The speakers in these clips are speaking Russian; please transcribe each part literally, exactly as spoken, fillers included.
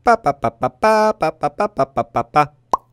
Па-па-па-па-па-па-па-па-па-па.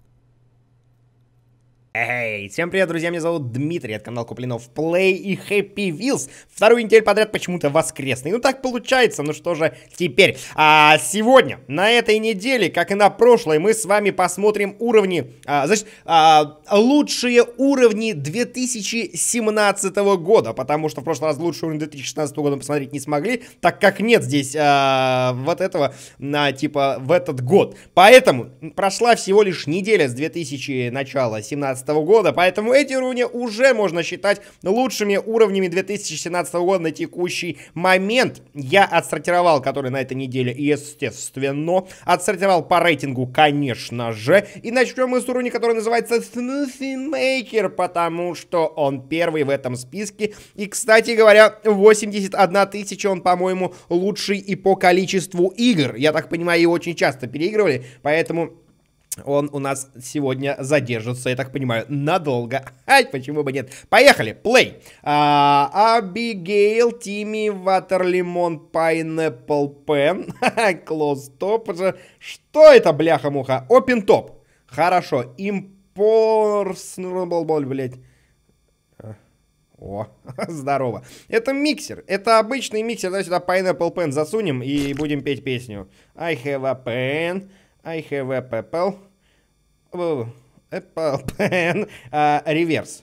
Эй, всем привет, друзья, меня зовут Дмитрий, это канал Куплинов Play и Happy Wheels. Вторую неделю подряд почему-то воскресный. Ну так получается, ну что же теперь. А сегодня, на этой неделе, как и на прошлой, мы с вами посмотрим уровни, а, значит, а, лучшие уровни две тысячи семнадцатого года. Потому что в прошлый раз лучшие уровни две тысячи шестнадцатого года посмотреть не смогли, так как нет здесь а, вот этого, а, типа, в этот год. Поэтому прошла всего лишь неделя с две тысячи начала семнадцатого года, поэтому эти уровни уже можно считать лучшими уровнями две тысячи семнадцатого года на текущий момент. Я отсортировал, который на этой неделе, естественно, отсортировал по рейтингу, конечно же. И начнем мы с уровня, который называется Smoothie Maker, потому что он первый в этом списке. И, кстати говоря, восемьдесят одна тысяча он, по-моему, лучший и по количеству игр. Я так понимаю, его очень часто переигрывали, поэтому он у нас сегодня задержится, я так понимаю, надолго. Ай, почему бы нет? Поехали, плей. Абигейл, Тимми, Ватерлимон, Пайнэппл Пен, Клоз Топ. Что это, бляха-муха? Опен Топ. Хорошо. Импорс... блядь. О, здорово. Это миксер. Это обычный миксер. Давай сюда Пайнэппл Пен засунем и будем петь песню. I have a pen. I have a apple. Oh, apple pen. Uh, реверс.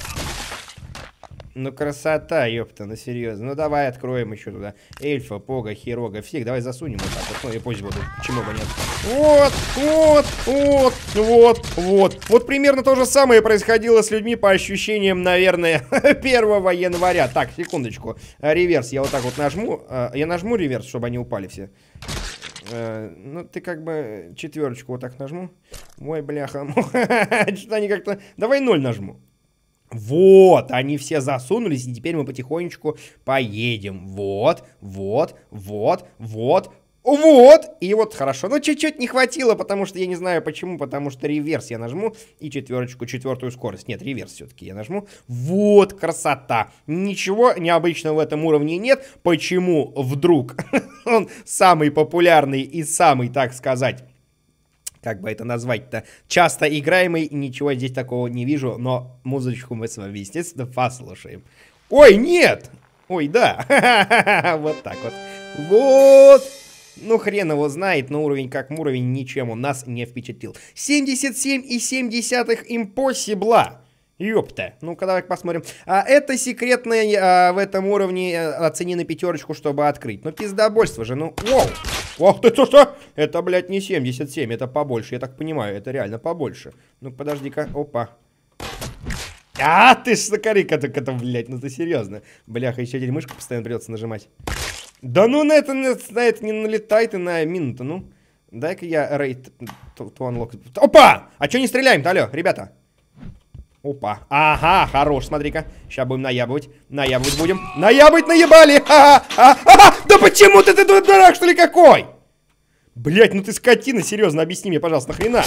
Ну, красота, ёпта, ну серьезно. Ну, давай откроем еще туда. Эльфа, Пога, Хирога, всех. Давай засунем вот так вот. Ну, и пусть будут. Почему бы нет? Вот, вот, вот, вот, вот. Вот примерно то же самое происходило с людьми по ощущениям, наверное, первого января. Так, секундочку. Реверс. Я вот так вот нажму. Я нажму реверс, чтобы они упали все. Ну, ты как бы четверочку вот так нажму. Ой, бляха. Что-то они как-то... Давай ноль нажму. Вот, они все засунулись, и теперь мы потихонечку поедем. Вот, вот, вот, вот, вот. И вот хорошо. Но чуть-чуть не хватило, потому что я не знаю почему. Потому что реверс я нажму и четверочку, четвертую скорость. Нет, реверс все-таки я нажму. Вот, красота. Ничего необычного в этом уровне нет. Почему вдруг он самый популярный и самый, так сказать... Как бы это назвать-то? Часто играемый, ничего здесь такого не вижу, но музычку мы с вами, естественно, послушаем. Ой, нет! Ой, да! Вот так вот. Вот! Ну, хрен его знает, но уровень как уровень, ничем он нас не впечатлил. семьдесят семь и семь десятых импосибла. Ёпта. Ну-ка, давай посмотрим. А это секретное а, в этом уровне оцени на пятерочку, чтобы открыть. Ну, пиздобольство же, ну, воу. Ох ты, что, что? Это, блядь, не семьдесят семь, это побольше, я так понимаю, это реально побольше. Ну, подожди-ка, опа. А, ты ж сокарик, это, это, блядь, ну ты серьезно. Бляха, еще теперь мышку постоянно придется нажимать. Да ну на это, на, на это не налетай ты на минуту, ну. Дай-ка я рейд... Опа! А чё не стреляем-то, алё, ребята? Опа. Ага, хорош, смотри-ка. Сейчас будем наябывать. Наябывать будем. Наябывать наебали! Ха-ха-ха! Да почему ты, ты дурак, что ли, какой? Блять, ну ты скотина, серьезно, объясни мне, пожалуйста, нахрена?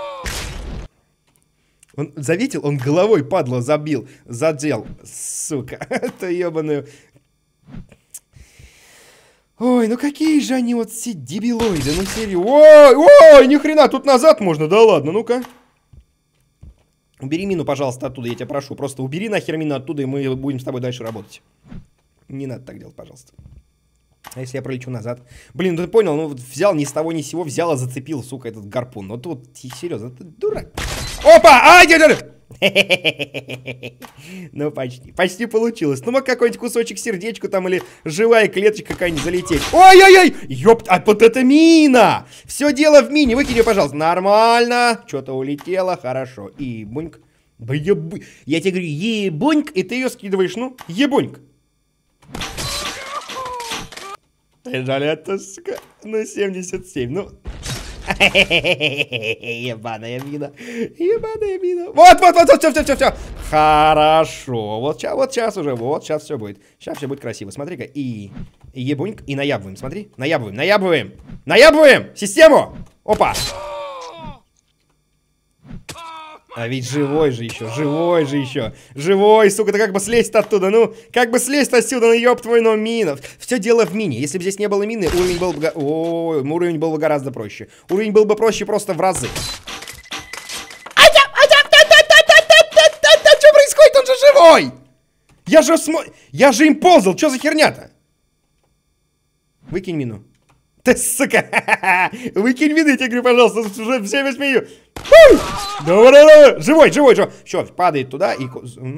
Он заметил, он головой, падла, забил, задел, сука. Это ебаную. Ой, ну какие же они вот все дебилоиды, ну серьезно. Ой, ой, ни хрена, тут назад можно, да ладно, ну-ка. Убери мину, пожалуйста, оттуда, я тебя прошу. Просто убери нахер мину оттуда, и мы будем с тобой дальше работать. Не надо так делать, пожалуйста. А если я пролечу назад? Блин, ну ты понял, ну вот взял ни с того ни с сего, взял и зацепил, сука, этот гарпун. Ну тут, серьезно, ты дурак. Опа! Ай, дядя! Ну почти, почти получилось. Ну мог какой-нибудь кусочек сердечку там или живая клеточка какая-нибудь залететь. Ой-ой-ой! Ёпт, а вот это мина! Все дело в мине, выкинь ее, пожалуйста. Нормально. Что-то улетело, хорошо. И буньк. Да еб... Я тебе говорю, ебуньк, и ты ее скидываешь, ну, ебуньк. Это, сука, ну семьдесят семь, ну... Ебаная мина. Ебаная мина. Вот, вот, вот, все, все, все, все. Хорошо. Вот сейчас, вот сейчас уже, вот сейчас все будет. Сейчас все будет красиво. Смотри-ка. И, и ебуньк, и наябываем. Смотри. Наябываем, наябываем. Наябываем! Систему! Опа! А ведь живой же еще, живой же еще. Живой, сука, ты как бы слезть оттуда, ну, как бы слезть отсюда, ну, ёб твой, но мина. Все дело в мине. Если бы здесь не было мины, уровень был бы... О, уровень был бы гораздо проще. Уровень был бы проще просто в разы. Что происходит? Он же живой! Я же смо... Я же им ползал, что за херня-то? Выкинь мину. Ты, сука, выкинь мины, я тебе говорю, пожалуйста, уже всеми смею. Давай, живой, живой, живой. Все, падает туда и...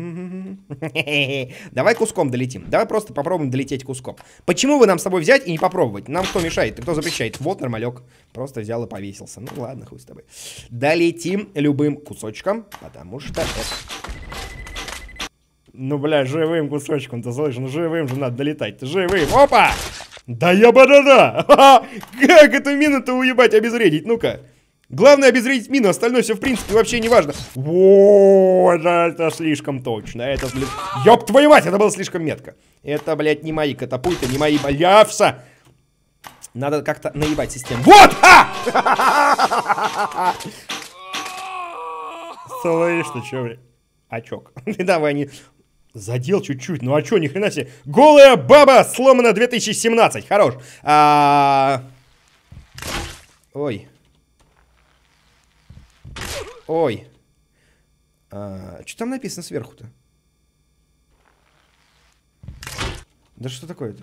Давай куском долетим. Давай просто попробуем долететь куском. Почему бы нам с тобой взять и не попробовать? Нам кто мешает? Кто запрещает? Вот нормалек. Просто взял и повесился. Ну ладно, хуй с тобой. Долетим любым кусочком, потому что... Ну, бля, живым кусочком-то, слышишь? Ну, живым же надо долетать. Живым. Опа! Да я ба-да-да! Как эту мину-то уебать, обезвредить? Ну-ка. Главное обезвредить мину, остальное все в принципе вообще не важно. Вот это слишком точно. Это, блядь... Ёб твою мать, это было слишком метко. Это, блядь, не мои катапульты, не мои болявся. Надо как-то наебать систему. Вот! А! Слышь, ты чё, блядь? Очок. Давай не... Задел чуть-чуть, ну а чё, ни хрена себе. Голая баба, сломана две тысячи семнадцать, хорош. А... Ой. Ой. А... Что там написано сверху-то? Да что такое-то?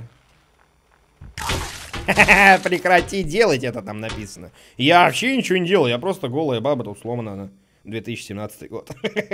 Прекрати делать это, там написано. Я вообще ничего не делал, я просто голая баба, тут сломана она. две тысячи семнадцатый год.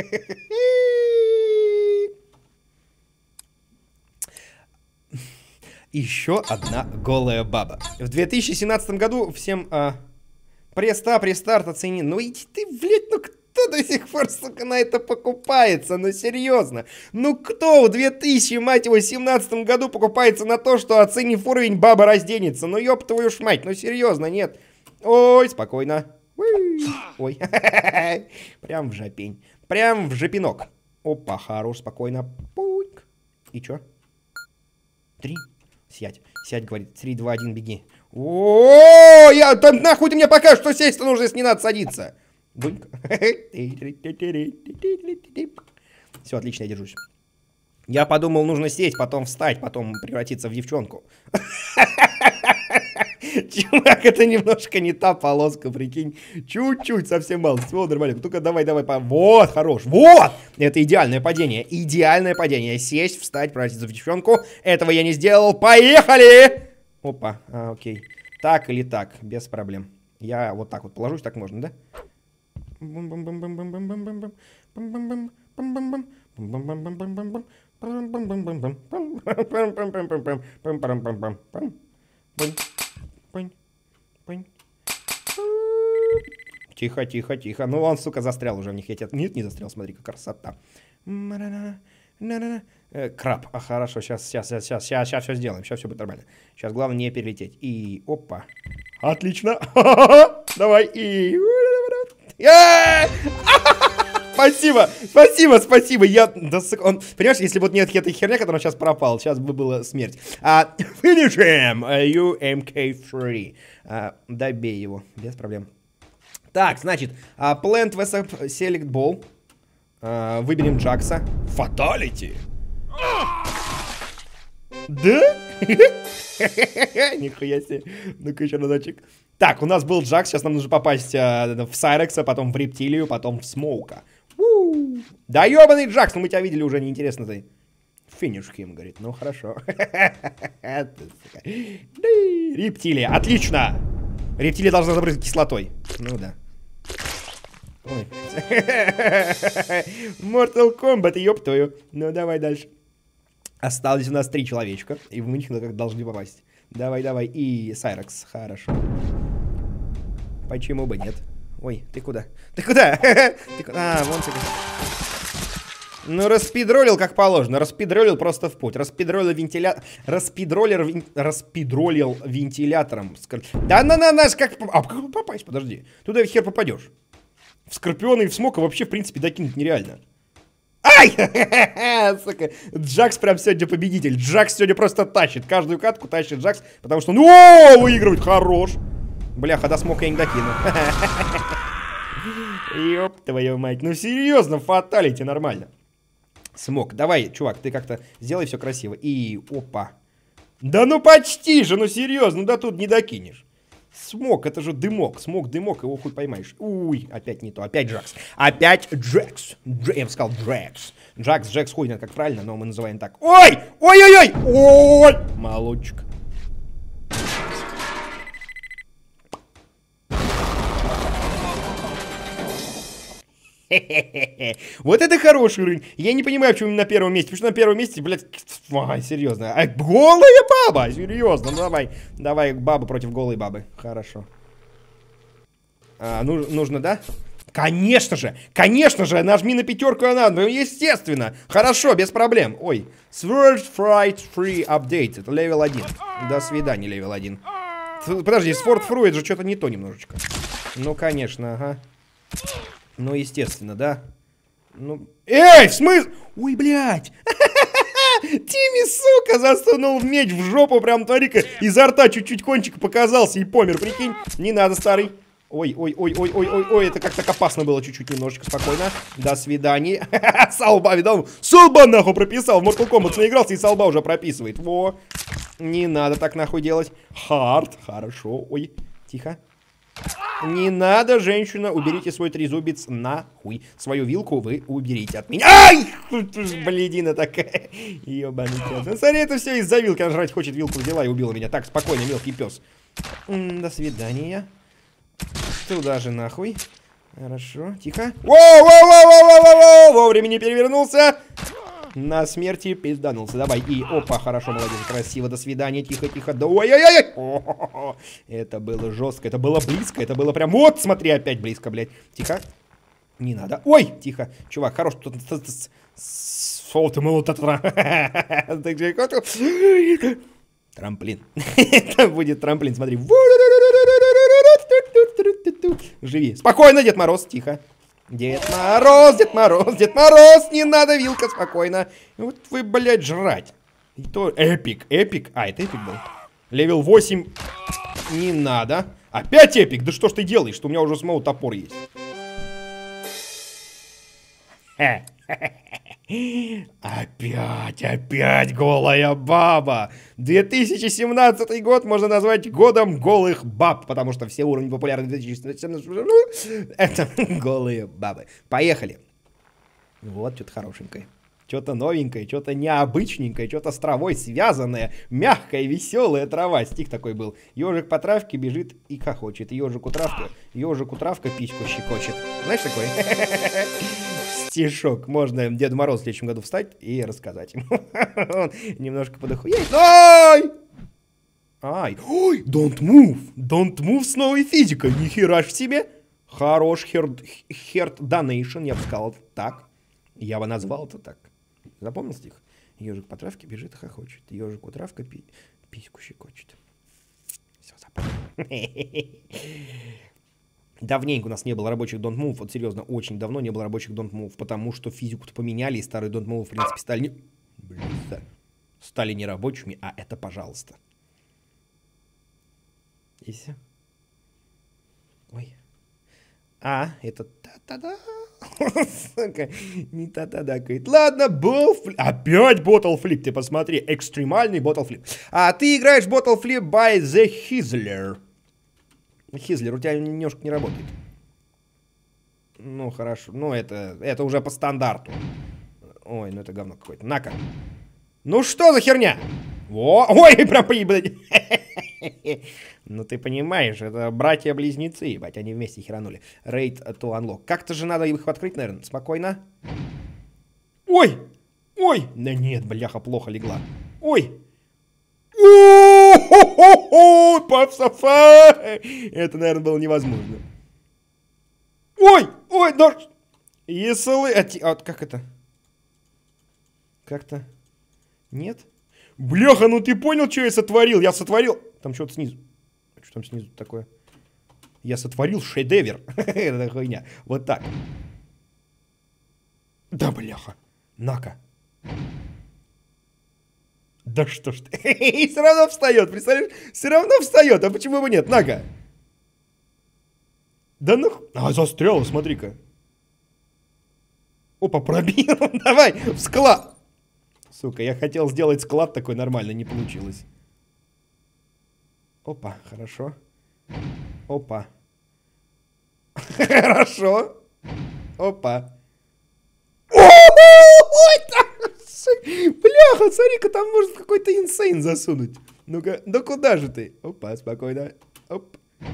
Еще одна голая баба. В две тысячи семнадцатом году всем а, преста, престарт оценил. Ну иди ты, блядь, ну кто до сих пор, сука, на это покупается? Ну серьезно. Ну кто в две тысячи, мать его, семнадцатом году покупается на то, что, оценив уровень, баба разденется? Ну ёб твою ж мать, ну серьезно, нет. Ой, спокойно. Ой, прям в жопень. Прям в жопинок. Опа, хорош, спокойно. Пуйк. И чё? Три. Сядь, сядь, говорит. Три, два, один, беги. О, я там нахуй ты мне покажешь, что сесть-то нужно, если не надо садиться. Буньк. Все, отлично, я держусь. Я подумал, нужно сесть, потом встать, потом превратиться в девчонку. Чувак, это немножко не та полоска, прикинь. Чуть-чуть, совсем мало. Все нормально. Ну-ка, давай, давай. По... Вот, хорош. Вот! Это идеальное падение. Идеальное падение. Сесть, встать, превратиться в девчонку. Этого я не сделал. Поехали! Опа, а, окей. Так или так, без проблем. Я вот так вот положусь, так можно, да? Пынь, пынь. Тихо, тихо, тихо. Ну он, сука, застрял уже в них. Я тебя... Нет, не застрял, смотри, какая красота. Э, краб. А, хорошо, сейчас, сейчас, сейчас, сейчас, сейчас, сейчас все сделаем. Сейчас все будет нормально. Сейчас главное не перелететь. И опа. Отлично. Давай. И... Спасибо, спасибо, спасибо. Я, да, он, понимаешь, если бы вот нет этой херня, которая сейчас пропала, сейчас бы была смерть. А, finish him, ю эм кей три. А, добей его, без проблем. Так, значит, uh, Plant Wesp Select Ball. Uh, выберем Джакса. Fatality. Да? Нихуя себе. Ну-ка еще разочек. Так, у нас был Джакс, сейчас нам нужно попасть uh, в Сайрекса, потом в Рептилию, потом в Смоука. Да ебаный Джакс, ну мы тебя видели уже, неинтересно ты. Финиш хим, говорит, ну хорошо. Рептилия, отлично. Рептилия должна забрызгать кислотой. Ну да. Ой. Mortal Kombat, ёб твою. Ну давай дальше. Осталось у нас три человечка, и в них как должны попасть. Давай, давай, и Сайрекс, хорошо. Почему бы нет? Ой, ты куда? Ты куда? Ты куда? А, вон ты. Ну, распидролил как положено. Распидролил просто в путь. Распидролил вентилятор. Распидролер... Вин... Распидролил вентилятором. Скор... Да на на нас как... А, как попасть? Подожди. Туда хер попадешь. В Скорпиона и в Смока вообще, в принципе, докинуть нереально. Ай! Сука. Джакс прям сегодня победитель. Джакс сегодня просто тащит. Каждую катку тащит Джакс, потому что он... О, выигрывает. Хорош. Бляха, до Смока я не докину. Ёб твою мать. Ну серьезно, фаталити нормально. Смог. Давай, чувак, ты как-то сделай все красиво. И опа. Да ну почти же, ну серьезно, ну да тут не докинешь. Смог, это же дымок. Смог, дымок, его хуй поймаешь. Уй, опять не то, опять Джакс. Опять Джекс. Дж... Я бы сказал Джекс. Джакс, Джекс, хуй, как правильно, но мы называем так. Ой! Ой-ой-ой! Ой! Молодчик. Вот это хороший уровень. Я не понимаю, почему на первом месте. Потому что на первом месте, блядь, ай, серьезно. А, голая баба! Серьезно, ну давай. Давай, баба против голой бабы. Хорошо. А, ну, нужно, да? Конечно же! Конечно же! Нажми на пятерку, она. Ну, естественно. Хорошо, без проблем. Ой. Sword Fright Free Update. Это левел один. До свидания, левел один. Подожди, Sword Free это же что-то не то немножечко. Ну, конечно, ага. Ну, естественно, да? Ну... Эй, в смысле? Ой, блядь! Тимми, сука, засунул меч в жопу, прям, смотри-ка, изо рта чуть-чуть кончик показался и помер, прикинь. Не надо, старый. Ой, ой, ой, ой, ой, ой, ой, это как-то опасно было чуть-чуть немножечко, спокойно. До свидания. Салба, видал? Салба, нахуй, прописал. В Mortal Kombat наигрался и салба уже прописывает. Во. Не надо так, нахуй, делать. Хард, хорошо. Ой, тихо. Не надо, женщина, уберите свой трезубец нахуй. Свою вилку вы уберите от меня. Ай! Блядина такая. Ёбаный пёс. Ну, смотри, это все из-за вилки. Она жрать хочет, вилку взяла и убила меня. Так, спокойно, мелкий пес. До свидания. Туда же нахуй. Хорошо, тихо. Воу-воу-воу-воу-воу-воу! Вовремя не перевернулся. На смерти пизданулся. Давай. И опа, хорошо, молодец, красиво. До свидания. Тихо, тихо. Да ой-ой-ой! Это было жестко. Это было близко. Это было прям. Вот, смотри, опять близко, блядь. Тихо. Не надо. Ой, тихо. Чувак, хорош. Трамплин. Это будет трамплин, смотри. Живи. Спокойно, Дед Мороз. Тихо. Дед Мороз, Дед Мороз, Дед Мороз, не надо, вилка, спокойно. Вот вы, блядь, жрать. И то эпик, эпик. А, это эпик был. Левел восемь. Не надо. Опять эпик? Да что ж ты делаешь, что у меня уже самого топор есть. Опять, опять голая баба. две тысячи семнадцатый год можно назвать годом голых баб, потому что все уровни популярны две тысячи семнадцатого это голые бабы. Поехали. Вот что-то хорошенькое. Что-то новенькое, что-то необычненькое, что-то с травой связанное. Мягкая, веселая трава. Стих такой был. Ежик по травке бежит и хохочет. Ежику травка, ежику травка письку щекочет. Знаешь такой? Стишок. Можно Деду Морозу в следующем году встать и рассказать ему. Он немножко подохуеет. Ай! Ай! Ой! Don't move! Don't move с новой физикой. Нихера ж себе. Хорош Heart Donation, я бы сказал так. Я бы назвал это так. Запомнил стих? Ежик по травке бежит и хохочет. Ежику травка пи письку щекочет. Все, запомнил. Давненько у нас не было рабочих Don't Move. Вот серьезно, очень давно не было рабочих Don't Move. Потому что физику-то поменяли, и старые Don't Move, в принципе, стали не... Блин, да. Стали не рабочими, а это пожалуйста. И все. Ой. А, это та-та-да. Сука, не та-та-да-кает. Ладно, Bottle опять Bottle Flip, ты посмотри. Экстремальный Bottle Flip. А ты играешь Bottle Flip by The Hizzler. Хизлер, у тебя немножко не работает. Ну, хорошо. Ну, это, это уже по стандарту. Ой, ну это говно какое-то. На-ка. Ну, что за херня? Во! Ой, прям, блядь. Ну, ты понимаешь, это братья-близнецы, ебать, они вместе херанули. Raid to unlock. Как-то же надо их открыть, наверное. Спокойно. Ой! Ой! Да нет, бляха, плохо легла. Ой! О-хо-хо-хо! Папсафа! Это, наверное, было невозможно. Ой! Ой, да... Если... А, как это? Как-то... Нет? Бляха, ну ты понял, что я сотворил? Я сотворил... Там что-то снизу. Что там снизу такое? Я сотворил шедевр. Это хуйня. Вот так. Да, бляха. На-ка. Да что ж ты. И все равно встает, представляешь? Все равно встает. А почему бы нет? На-ка. Да ну... А, застрял, смотри-ка. Опа, пробил. Давай, в склад. Сука, я хотел сделать склад такой нормально, не получилось. Опа, хорошо. Опа. Хорошо. Опа. Бляха, смотри-ка, там может какой-то инсейн засунуть. Ну-ка, да куда же ты? Опа, спокойно. Оп.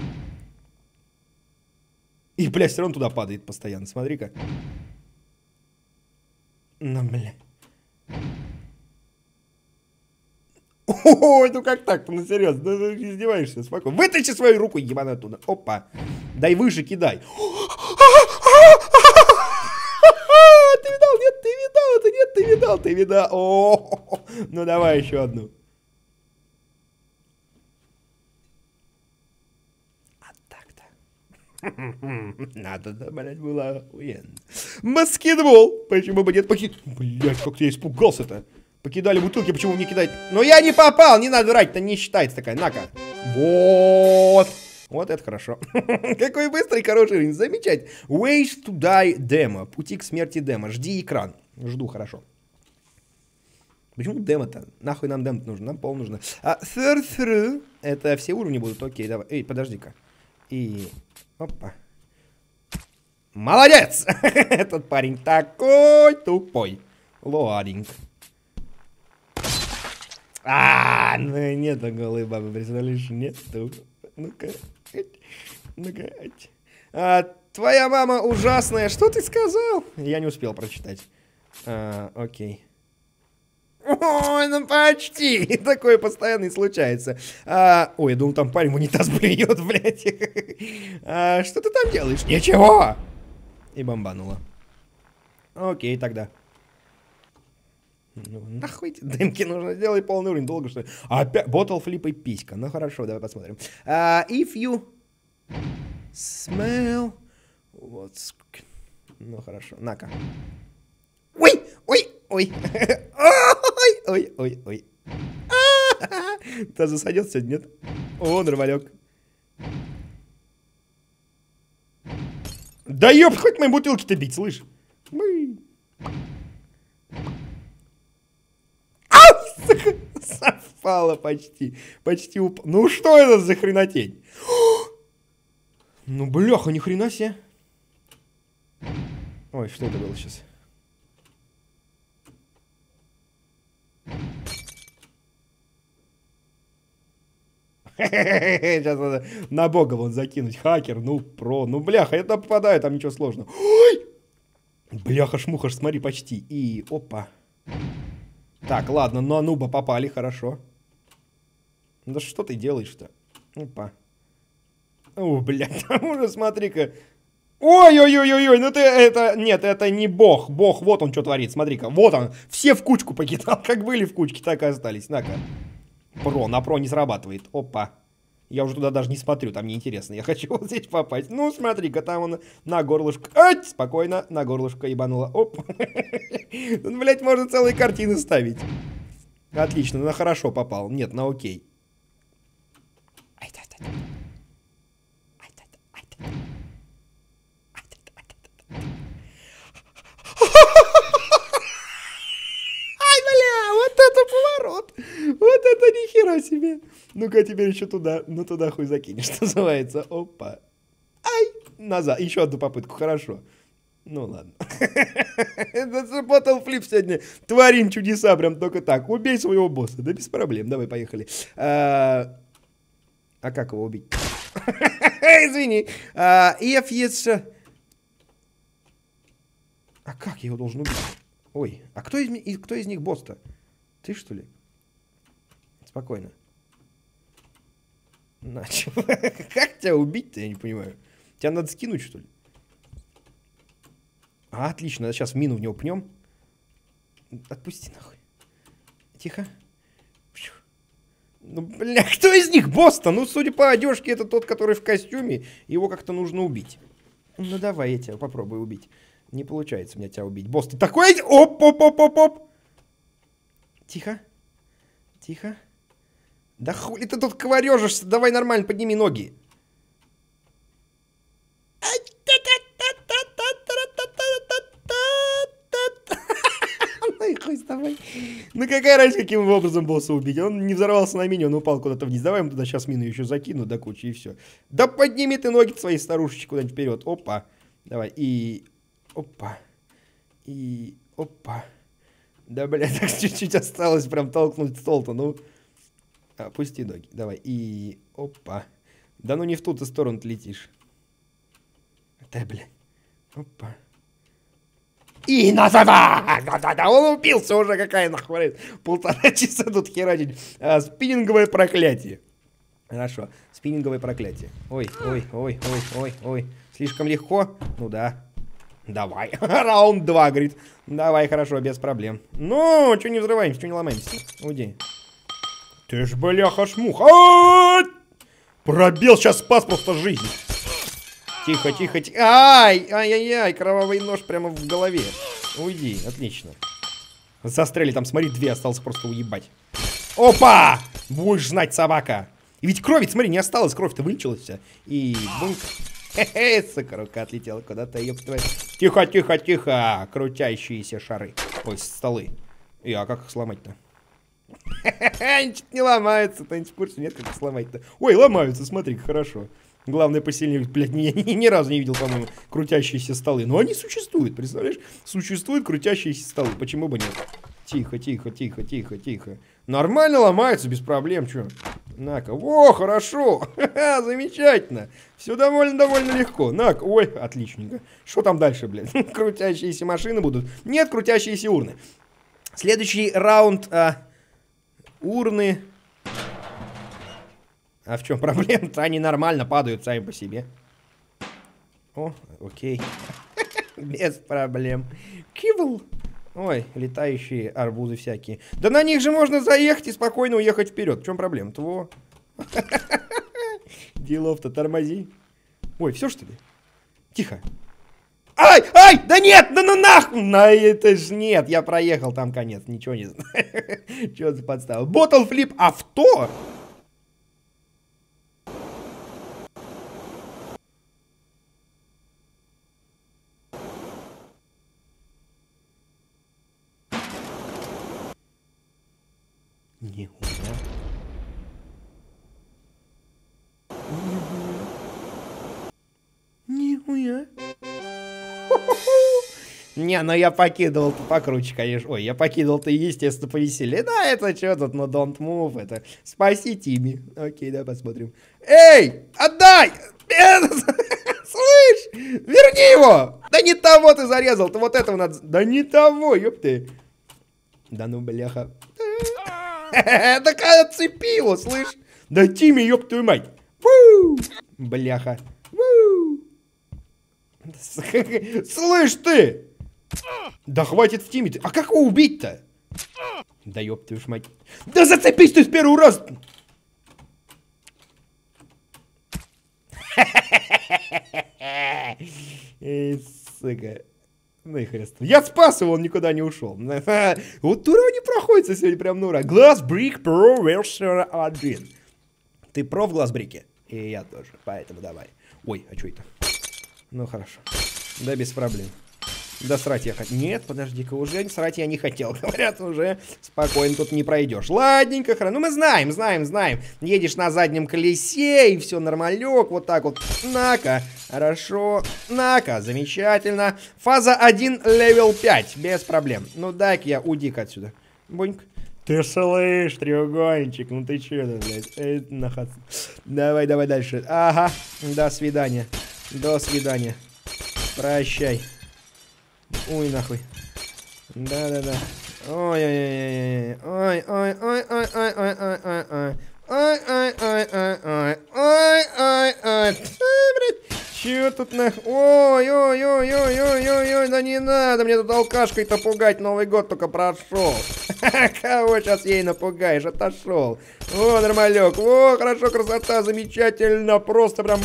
И, бля, все равно туда падает постоянно, смотри-ка. Ну, бля. Ой, ну как так? Ну серьезно, ну, ну издеваешься, спокойно. Вытащи свою руку, ебаную оттуда. Опа. Дай выше, кидай. Ты видал? Нет, ты видал это? Нет, ты видал? Ты видал? О, ну давай еще одну. А так-то. Надо, да, блядь, было охуенно. Баскетбол. Почему бы нет? Покид... Блядь, как я испугался-то. Покидали бутылки, почему мне кидать? Но я не попал, не надо врать, это не считается такая. На-ка. Вот. Вот это хорошо. Какой быстрый, хороший ринг. Замечательно. Ways to die demo. Пути к смерти демо. Жди экран. Жду, хорошо. Почему демо-то? Нахуй нам демо нужно? Нам пол нужно. А third through. Это все уровни будут. Окей, давай. Эй, подожди-ка. И... Опа. Молодец! Этот парень такой тупой. Лоадинг. А, ну нету голой бабы, представляешь, нету. Ну-ка, ну-ка. А, твоя мама ужасная, что ты сказал? Я не успел прочитать. А, окей. Ой, ну почти. Такое постоянно и случается. А, ой, я думал, там парень в унитаз блюет, блядь. А, что ты там делаешь? Ничего. И бомбануло. Окей, тогда. Ну, нахуй эти демки нужно сделать полный уровень, долго что ли? Опять, ботл флип и писька. Ну хорошо, давай посмотрим. Uh, if you smell... What's... Ну хорошо, на-ка. Ой, ой, ой. Ой, ой, ой, ой. Ты засадил сегодня, нет? О, нормалек. Да ёб, хоть мои бутылки-то бить, слышь. Совпало почти. Почти уп... Ну что это за хренотень? Ну бляха, ни хрена себе. Ой, что это было сейчас? Сейчас надо на бога вон закинуть. Хакер, ну про. Ну бляха, это попадает, там ничего сложного. Ой! Бляха-шмуха, смотри, почти. И опа. Так, ладно, на нуба попали, хорошо. Да что ты делаешь-то? Опа. О, блядь, там уже смотри-ка. Ой-ой-ой-ой, ну ты это... Нет, это не бог. Бог, вот он что творит, смотри-ка. Вот он, все в кучку покидал. Как были в кучке, так и остались. На-ка. Про, на про не срабатывает. Опа. Я уже туда даже не смотрю, там неинтересно. Я хочу вот здесь попасть. Ну, смотри-ка, там он на горлышко. Ать! Спокойно, на горлышко ебануло. Оп. Тут, блядь, можно целые картины ставить. Отлично, на хорошо попал. Нет, на окей. Ай, бля, вот это поворот. Вот это нихера себе. Ну-ка, теперь еще туда. Ну, туда хуй закинешь, что называется. Опа. Ай, назад. Еще одну попытку, хорошо. Ну, ладно. Это Bottle Flip сегодня. Творим чудеса прям только так. Убей своего босса. Да без проблем. Давай, поехали. А, а как его убить? Извини. If it's... А как я его должен убить? Ой, а кто из, кто из них босс-то? Ты, что ли? Спокойно. Начал. Как тебя убить-то, я не понимаю. Тебя надо скинуть, что ли? А, отлично, сейчас мину в него пнем. Отпусти нахуй. Тихо. Ну, бля, кто из них босс-то? Ну, судя по одежке, это тот, который в костюме. Его как-то нужно убить. Ну, давай, я тебя попробую убить. Не получается мне тебя убить. Босс, ты такой... Оп-оп-оп-оп-оп. Тихо. Тихо. Да хули ты тут коварежишься? Давай нормально, подними ноги. Давай. Ну какая разница, каким образом босса убить? Он не взорвался на мине, он упал куда-то вниз. Давай ему туда сейчас мину еще закину до кучи и все. Да подними ты ноги свои старушечки куда-нибудь вперед. Опа. Давай. И... Опа. И... Опа. Да, блядь, так чуть-чуть осталось прям толкнуть стол-то, ну... Опусти ноги. Давай. И... Опа. Да ну не в ту ты сторону ты летишь. Да, блядь. Опа. И назад! Да-да-да, он упился уже, какая нахуй. Полтора часа тут херачить. А, спиннинговое проклятие. Хорошо. Спиннинговое проклятие. Ой, ой, ой, ой, ой, ой. Слишком легко? Ну да. Давай. Раунд два, говорит. Давай, хорошо, без проблем. Ну, что не взрываемся, что не ломаемся? Уйди. Ты ж, бляха-шмуха. Пробел, сейчас спас просто жизнь. Тихо, тихо, тихо. Ай, ай-яй-яй, кровавый нож прямо в голове. Уйди, отлично. Застряли, там, смотри, две осталось просто уебать. Опа! Будешь знать, собака. И ведь крови, смотри, не осталось, кровь-то вылечилась вся. И бунк. Хе-хе, сука, рука отлетела куда-то, ёб твою. Тихо, тихо, тихо. Крутящиеся шары. Ой, столы. И, а как их сломать-то? Они чуть не ломаются, ты не в курсе, нет, как их сломать-то. Ой, ломаются, смотри, хорошо. Главное, посильнее, блядь, ни, ни, ни разу не видел, по-моему, крутящиеся столы. Но они существуют, представляешь? Существуют крутящиеся столы, почему бы нет? Тихо, тихо, тихо, тихо, тихо. Нормально ломаются, без проблем, чё? На-ка, о, хорошо, замечательно. Все довольно, довольно легко. На-ка, ой, отличненько. Что там дальше, блядь? Крутящиеся машины будут? Нет, крутящиеся урны. Следующий раунд, а, урны. А в чем проблема-то? Они нормально падают сами по себе. О, окей. Без проблем. Кивл. Ой, летающие арбузы всякие. Да на них же можно заехать и спокойно уехать вперед. В чем проблема? Тво. Делов-то тормози. Ой, все что ли? Тихо. Ай, ай, да нет, да ну нахуй. На это ж нет, я проехал, там конец, ничего не знаю. Что за подстава? Ботл флип авто? Нихуя. Нихуя. Не, ну я покидывал-то покруче, конечно. Ой, я покидывал-то, естественно, повеселее. Да, это что тут, ну don't move, это спаси Тимми. Окей, да, посмотрим. Эй, отдай! Слышь, верни его! Да не того ты зарезал, ты вот этого надо... Да не того, ёпты. Да ну, бляха. Такая отцепила, слышь? Да Тимми, ёб твою мать. Фу! Бляха. Фу! Слышь ты! Да хватит в Тимми. А как его убить-то? Да ёб твою ж мать. Да зацепись ты с первого раза! Эй, сука. Ну и хрест. Я спас его, он никуда не ушел. Вот тура не проходится сегодня прям на ура. Glassbrick Pro версия один. Ты про в Glassbrick? И я тоже, поэтому давай. Ой, а что это? Ну хорошо. Да без проблем. Да срать я хотел. Нет, подожди-ка, уже срать я не хотел. Говорят, уже спокойно тут не пройдешь. Ладненько, хорошо. Ну мы знаем, знаем, знаем. Едешь на заднем колесе и все нормалек. Вот так вот. На-ка. Хорошо. На-ка. Замечательно. Фаза один, левел пять. Без проблем. Ну дай-ка я уйди-ка отсюда. Буньк. Ты слышь, треугольничек. Ну ты че, блядь? Эй, нахат. Давай, давай дальше. Ага. До свидания. До свидания. Прощай. Ой, нахуй. Да-да-да. Ой-ой-ой-ой-ой. Ой-ой-ой-ой-ой-ой-ой-ой. Ой-ой-ой-ой-ой. Блядь. Чё тут нахуй? Ой-ой-ой-ой-ой-ой-ой. Да не надо мне тут алкашкой-то пугать. Новый год только прошел. Кого сейчас ей напугаешь? Отошел. О, нормалек. О, хорошо, красота, замечательно. Просто прям...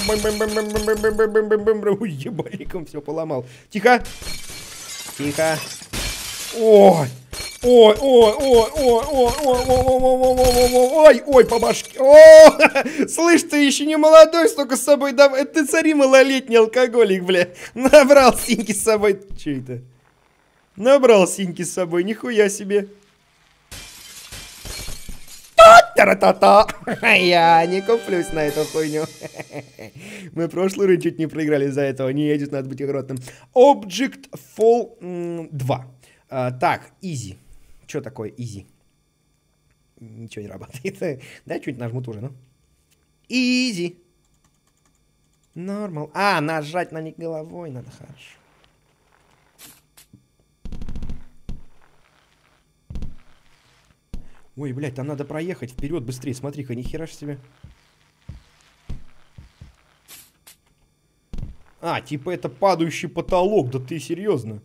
Ой, ебальником все поломал. Тихо. Тихо. Ой. Ой, ой, ой, ой, ой, ой, ой, ой, ой, по башке. О, слышь, ты еще не молодой, столько с собой давай. Ты цари малолетний алкоголик, бля. Набрал синьки с собой. Че это? Набрал синьки с собой, нихуя себе. Та-ра-та-та! Я не куплюсь на эту хуйню. Мы прошлый раз чуть не проиграли из-за этого. Не, здесь надо быть аккуратным. Object Fall два. А, так, easy. Что такое easy? Ничего не работает. Да, чуть нажму тоже, ну. Easy. Нормал. А, нажать на них головой надо, хорошо. Ой, блядь, там надо проехать вперед быстрее. Смотри-ка, нихера ж себе. А, типа это падающий потолок. Да ты серьезно?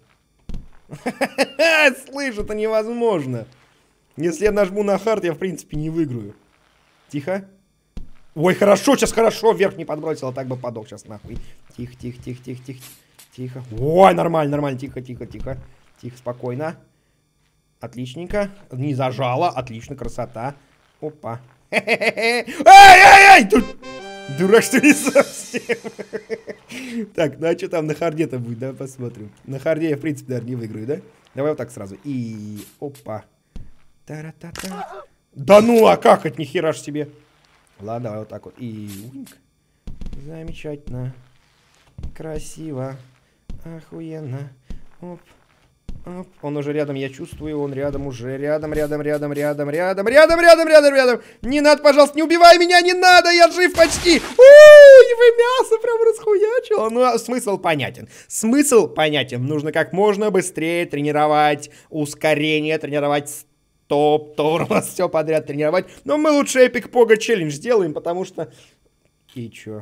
Слышь, это невозможно. Если я нажму на хард, я в принципе не выиграю. Тихо. Ой, хорошо, сейчас хорошо. Вверх не подбросил, а так бы подох сейчас нахуй. Тихо, тихо, тихо, тихо, тихо. Тихо. Ой, нормально, нормально. Тихо, тихо, тихо. Тихо, спокойно. Отличненько. Не зажало. Отлично, красота. Опа. Ай-ай-ай! Тут... Дурак, что ли, совсем? Так, ну а что там на харде-то будет? Давай посмотрим. На харде я, в принципе, даже не выиграю, да? Давай вот так сразу. И... Опа. Та-ра-та-та. Да ну, а как это? Нихера ж себе. Ладно, давай вот так вот. И... Замечательно. Красиво. Охуенно. Оп. Оп. Он уже рядом, я чувствую, он рядом уже. Рядом, рядом, рядом, рядом, рядом, рядом, рядом, рядом, рядом. Не надо, пожалуйста, не убивай меня, не надо, я жив почти. Ууу, его мясо прям расхуячило. Ну, а смысл понятен. Смысл понятен. Нужно как можно быстрее тренировать ускорение, тренировать стоп, тормоз, все подряд тренировать. Но мы лучше Epic Pogo Challenge сделаем, потому что... И чё?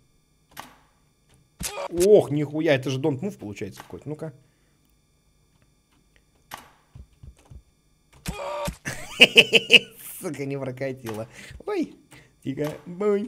Ох, нихуя, это же Don't Move получается какой-то. Ну-ка. Сука, не прокатило. Ой, тихо, буньк.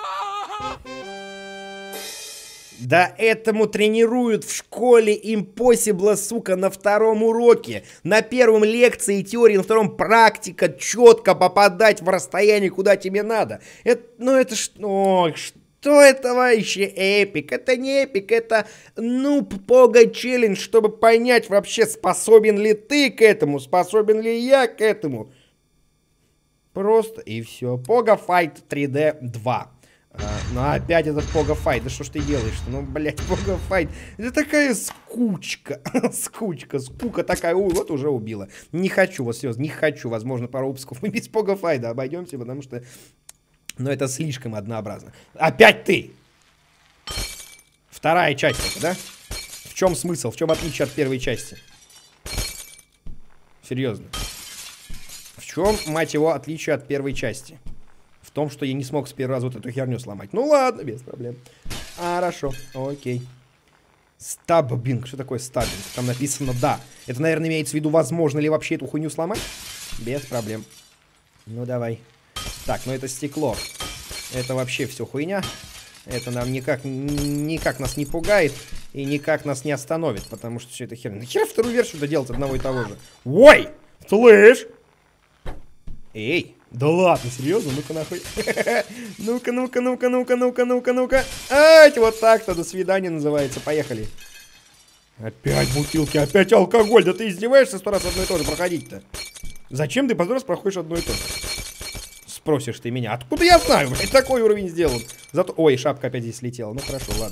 Да этому тренируют в школе Impossible, сука, на втором уроке. На первом лекции теории, на втором практика, четко попадать в расстояние, куда тебе надо. Это, ну это ж... Ой, что это вообще эпик? Это не эпик, это Noob Pogo Challenge, чтобы понять вообще, способен ли ты к этому, способен ли я к этому. Просто и все. Pogo Fight три дэ два. А, ну опять этот Pogo Fight. Да что ж ты делаешь-то? Ну, блядь, Pogo Fight. Это такая скучка. Скучка, скука такая. Ой, вот уже убила. Не хочу, вот серьезно, не хочу. Возможно, пару выпусков мы без Pogo Fight обойдемся, потому что... Но это слишком однообразно. Опять ты! Вторая часть это, да? В чем смысл? В чем отличие от первой части? Серьезно. В чем, мать его, отличие от первой части? В том, что я не смог с первого раза вот эту херню сломать. Ну ладно, без проблем. Хорошо, окей. Стаббинг. Что такое стаббинг? Там написано «да». Это, наверное, имеется в виду, возможно ли вообще эту хуйню сломать? Без проблем. Ну давай. Так, ну это стекло. Это вообще все хуйня. Это нам никак, никак нас не пугает и никак нас не остановит, потому что все это херня. Нахера вторую версию доделать одного и того же? Ой! Слышь! Эй! Да ладно, серьезно? Ну-ка нахуй. Ну-ка, ну-ка, ну-ка, ну-ка, ну-ка, ну-ка, ну-ка. Ать, вот так-то, до свидания называется. Поехали. Опять бутылки, опять алкоголь. Да ты издеваешься сто раз одно и то же проходить-то? Зачем ты по раз проходишь одно и то же? Спросишь ты меня. Откуда я знаю, блядь, такой уровень сделан? Зато... Ой, шапка опять здесь слетела. Ну хорошо, ладно.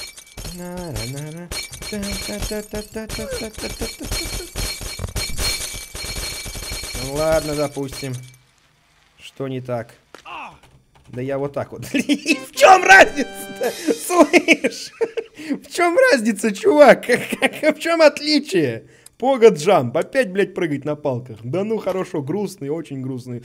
Ладно, допустим. Что не так? Да я вот так вот. В чем разница-то? Слышь? В чем разница, чувак? В чем отличие? Pogo Jump. Опять, блядь, прыгать на палках. Да ну, хорошо, грустный, очень грустный.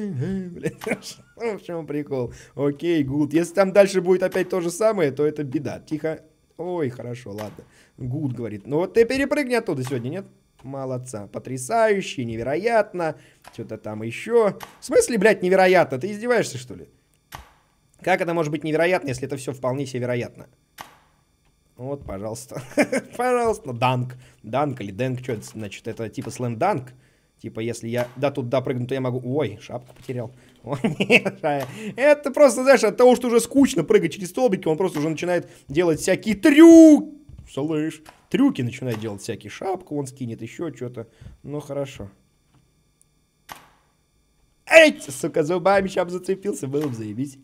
В чем прикол? Окей, гуд. Если там дальше будет опять то же самое, то это беда. Тихо. Ой, хорошо, ладно. Гуд говорит. Ну вот ты перепрыгни оттуда сегодня, нет? Молодца. Потрясающе, невероятно. Что-то там еще. В смысле, блядь, невероятно? Ты издеваешься, что ли? Как это может быть невероятно, если это все вполне себе вероятно? Вот, пожалуйста. Пожалуйста. Данк. Данк или дэнк. Что это значит? Это типа слэм-данк. Типа, если я до тут допрыгну, то я могу... Ой, шапку потерял. Это просто, знаешь, от того, что уже скучно прыгать через столбики, он просто уже начинает делать всякие трюки. Слышь. Трюки начинает делать всякие. Шапку он скинет, еще что-то. Ну, хорошо. Эй, сука, зубами сейчас зацепился, было бы заебись.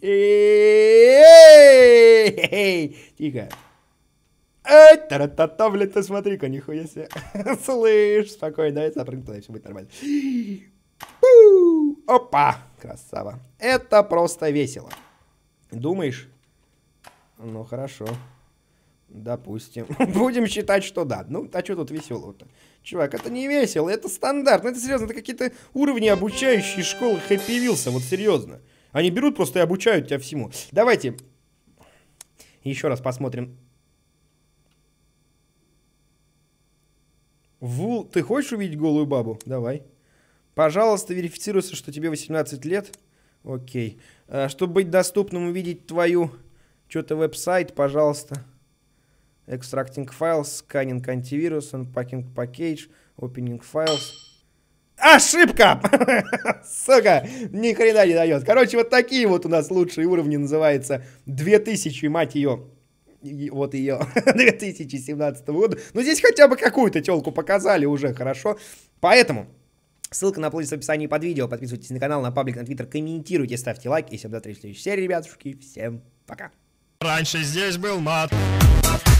Эй, тихо. Эй, та-ра-та-та, блядь, ты смотри-ка, нихуя себе. Слышь, спокойно, давай запрыгнем туда, все будет нормально. Опа, красава. Это просто весело. Думаешь? Ну, хорошо. Допустим. Будем считать, что да. Ну, а что тут веселого-то? Чувак, это не весело, это стандарт. Ну, это серьезно, это какие-то уровни обучающие школы Happy Wheels, вот серьезно. Они берут просто и обучают тебя всему. Давайте еще раз посмотрим. Вул, ты хочешь увидеть голую бабу? Давай. Пожалуйста, верифицируйся, что тебе восемнадцать лет. Окей. А, чтобы быть доступным, увидеть твою... Что-то веб-сайт, пожалуйста. Extracting files, scanning antivirus, unpacking package, opening files. Ошибка! Сука, ни хрена не дает. Короче, вот такие вот у нас лучшие уровни, называется две тысячи, мать ее. Вот ее, две тысячи семнадцатого года. Но здесь хотя бы какую-то телку показали уже, хорошо. Поэтому ссылка на плейлист в описании под видео. Подписывайтесь на канал, на паблик, на твиттер, комментируйте, ставьте лайк. И всем до встречи в следующей серии, ребятушки. Всем пока. Раньше здесь был мат.